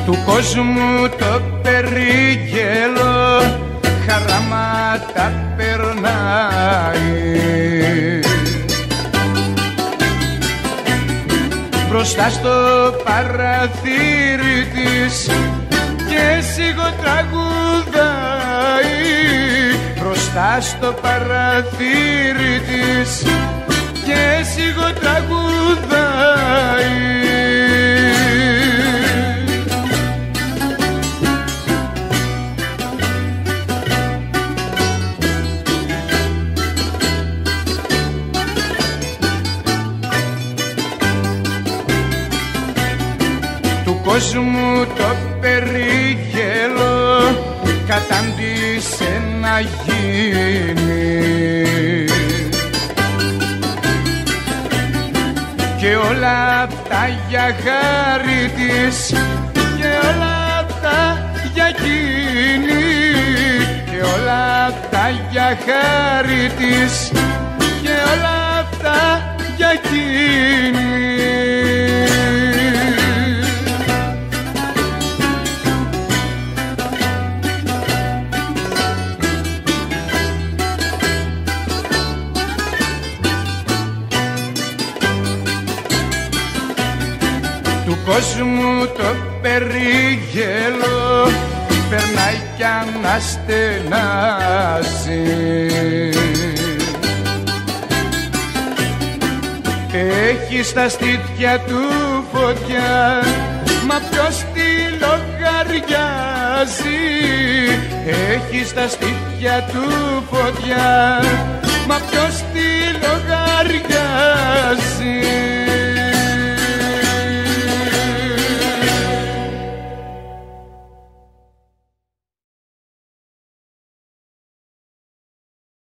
του κόσμου το περίγελο χαράματα περνάει. Μπροστά στο παραθύρι της και σιγοτραγουδάει. Μπροστά στο παραθύρι της και σιγοτραγουδάει. Του κόσμου το περίγελο κατάντησε να γίνει και όλα αυτά για χάρη της και όλα αυτά για εκείνη και όλα αυτά για χάρη της και όλα αυτά για εκείνη. Του κόσμου το περίγελο περνάει κι αναστενάζει. Έχει στα στήθια του φωτιά, μα ποιος τη λογαριάζει. Έχει στα στήθια του φωτιά, μα ποιος τη